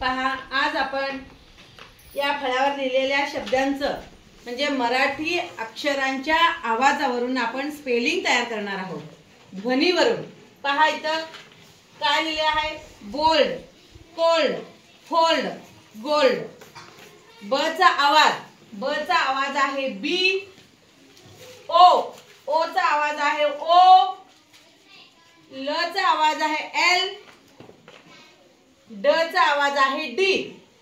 पहा, आज आपण या फळ्यावर लिहिलेल्या शब्दांचं म्हणजे मराठी अक्षरांच्या आवाजावरून आपण स्पेलिंग तयार करणार आहोत, ध्वनीवरून। पहा इथं काय लिहिले आहे, बोल्ड, कोल्ड, फोल्ड, गोल्ड। ब चा आवाज आहे बी, ओ चा आवाज आहे ओ, ल चा आवाज आहे एल, ड चा आवाज आहे डी,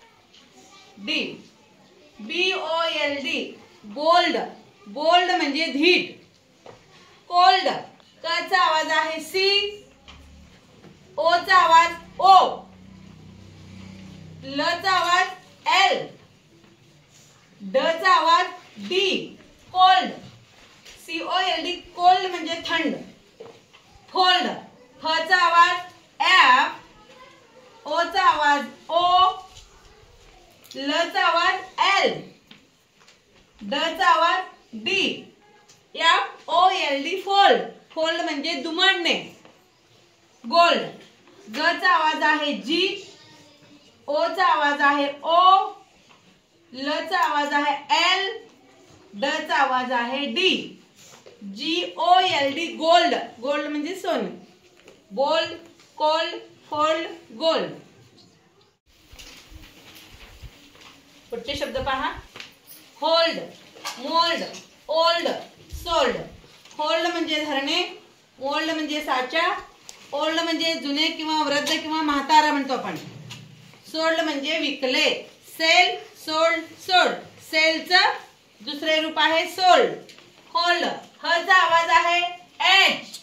BOLD, बोल्ड, बोल्ड म्हणजे धीट। कोल्ड, क चा आवाज आहे सी, ओ चा आवाज ओ, ल चा आवाज एल, ड चा आवाज डी, कोल्ड, COLD, कोल्ड म्हणजे थंड। फोल्ड, फ चा आवाज एफ, ओ चा आवाज ओ, ल चा आवाज एल, ड चा आवाज डी, FOLD, फोल्ड, फोल्ड म्हणजे दुमडणे। गोल्ड, ग चा आवाज आहे जी, ओ चा आवाज आहे ओ, ल चा आवाज आहे एल, ड चा आवाज आहे डी, GOLD, गोल्ड, गोल्ड म्हणजे सोने। Bold, cold, fold, gold. पुढचे शब्द पहा, hold, mould, old, sold. Hold म्हणजे धरणे, मोल्ड म्हणजे साचा, ओल्ड म्हणजे जुने किंवा वृद्ध किंवा म्हातारा म्हणतो आपण, सोल्ड म्हणजे विकले। सेल, सोल्ड, सोल्ड, सेलचं दुसरे रूप आहे सोल्ड। होल्ड, ह चा आवाज आहे एच,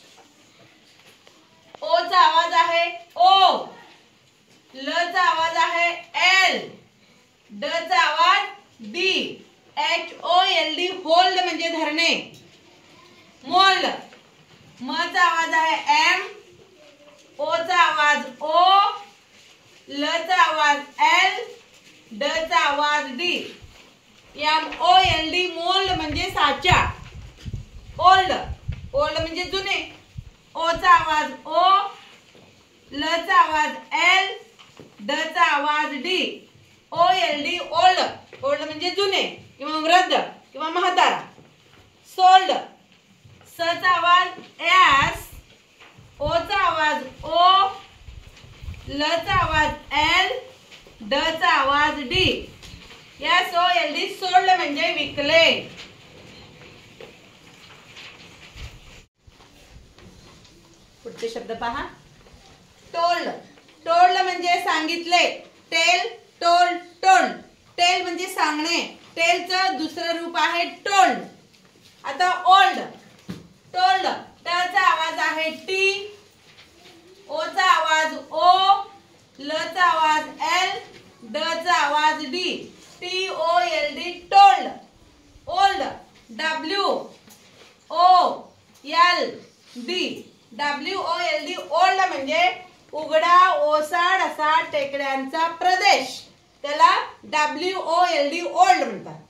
ओ चा आवाज आहे ओ, ल चा आवाज आहे एल, ड चा आवाज डी, HOLD, होल्ड म्हणजे धरणे। मोल्ड, म चा आवाज आहे एम, ओ चा आवाज ओ, ल चा आवाज एल, ड चा आवाज डी, MOLD, मोल्ड म्हणजे साचा। ओल्ड, ओल्ड म्हणजे जुने, ओ चा आवाज ओ, ल चा आवाज एल, ड चा आवाज डी, OLD, ओल्ड, ओल्ड म्हणजे जुने किंवा वृद्ध किंवा म्हातारा। सोल्ड, स चा आवाज एस, ओ चा आवाज ओ, ल चा आवाज एल, ड चा आवाज डी, SOLD, सोल्ड म्हणजे विकले। पुढचे शब्द पहा, टोल्ड, टोल्ड म्हणजे सांगितले। टेल, टोल्ड, टोल्ड, टेल म्हणजे सांगणे, टेलचं दुसरं रूप आहे टोल्ड। आता ओल्ड, टोल्ड, ट चा आवाज आहे टी, ओ चा आवाज ओ, ल चा आवाज एल, ड चा आवाज D, TOLD, told. Old, WOLD, old म्हणजे उघडा ओसाड असा टेकड्यांचा प्रदेश, त्याला WOLD, ओल्ड म्हणतात।